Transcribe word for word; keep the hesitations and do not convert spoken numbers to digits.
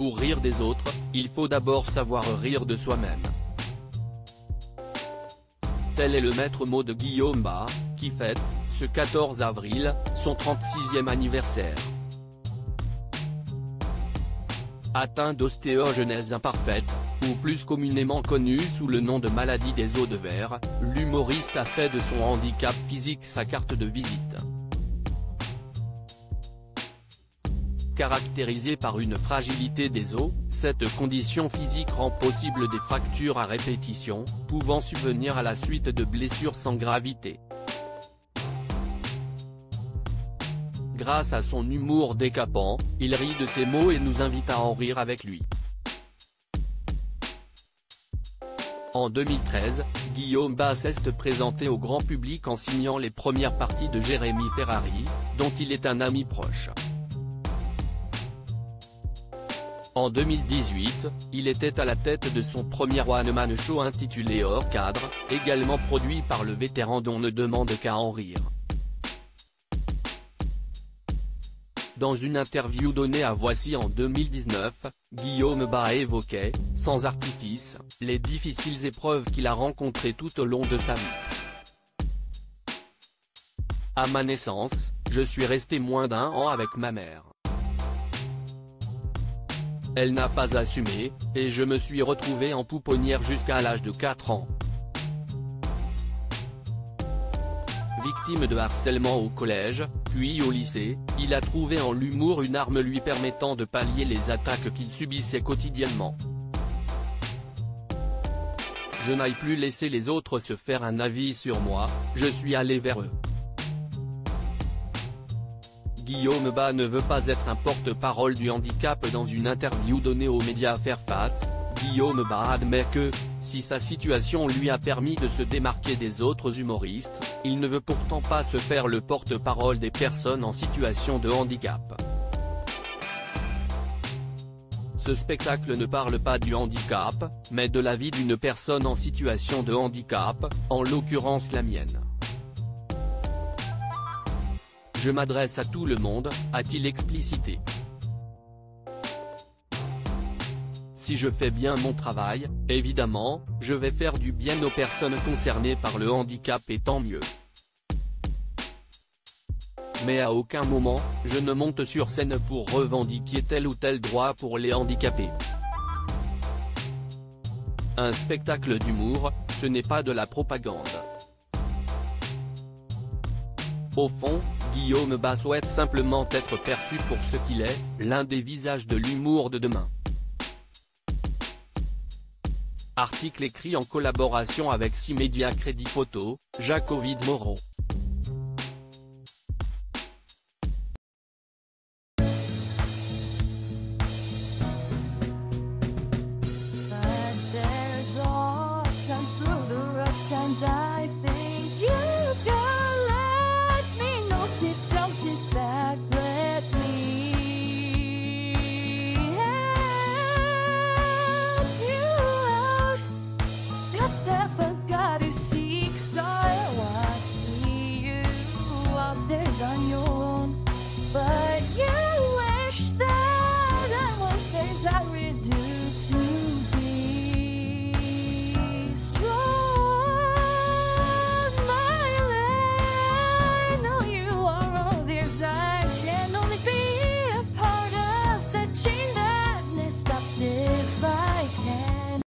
Pour rire des autres, il faut d'abord savoir rire de soi-même. Tel est le maître mot de Guillaume Bas, qui fête, ce quatorze avril, son trente-sixième anniversaire. Atteint d'ostéogenèse imparfaite, ou plus communément connu sous le nom de maladie des os de verre, l'humoriste a fait de son handicap physique sa carte de visite. Caractérisée par une fragilité des os, cette condition physique rend possible des fractures à répétition, pouvant subvenir à la suite de blessures sans gravité. Grâce à son humour décapant, il rit de ses maux et nous invite à en rire avec lui. En deux mille treize, Guillaume Bas s'est présenté au grand public en signant les premières parties de Jérémy Ferrari, dont il est un ami proche. En deux mille dix-huit, il était à la tête de son premier one-man show intitulé Hors Cadre, également produit par le vétéran dont ne demande qu'à en rire. Dans une interview donnée à Voici en deux mille dix-neuf, Guillaume Bas évoquait, sans artifice, les difficiles épreuves qu'il a rencontrées tout au long de sa vie. À ma naissance, je suis resté moins d'un an avec ma mère. Elle n'a pas assumé, et je me suis retrouvé en pouponnière jusqu'à l'âge de quatre ans. Victime de harcèlement au collège, puis au lycée, il a trouvé en l'humour une arme lui permettant de pallier les attaques qu'il subissait quotidiennement. Je n'ai plus laissé les autres se faire un avis sur moi, je suis allé vers eux. Guillaume Bas ne veut pas être un porte-parole du handicap. Dans une interview donnée aux médias Faire Face, Guillaume Bas admet que, si sa situation lui a permis de se démarquer des autres humoristes, il ne veut pourtant pas se faire le porte-parole des personnes en situation de handicap. Ce spectacle ne parle pas du handicap, mais de la vie d'une personne en situation de handicap, en l'occurrence la mienne. Je m'adresse à tout le monde, a-t-il explicité. Si je fais bien mon travail, évidemment, je vais faire du bien aux personnes concernées par le handicap et tant mieux. Mais à aucun moment, je ne monte sur scène pour revendiquer tel ou tel droit pour les handicapés. Un spectacle d'humour, ce n'est pas de la propagande. Au fond, Guillaume Bas souhaite simplement être perçu pour ce qu'il est, l'un des visages de l'humour de demain. Article écrit en collaboration avec six médias Crédit Photo, Jacques-Ovid Moreau. But there's all times through the rough times I think you